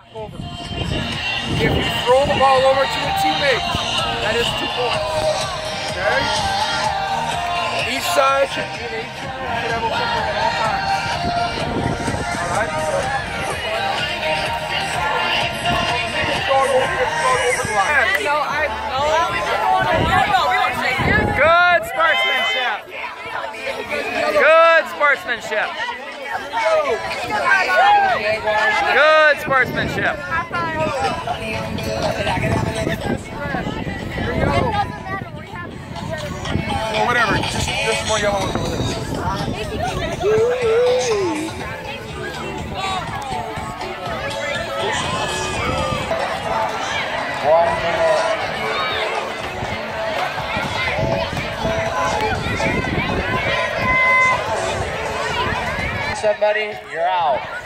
Over. If you throw the ball over to a teammate, that is 2 points. Okay? Each side should have a football at all times. Alright? Over the line. No, we want to say here. Good sportsmanship. Good sportsmanship. Good sportsmanship. Well, whatever. Just more yellow ones over there. Somebody, you're out.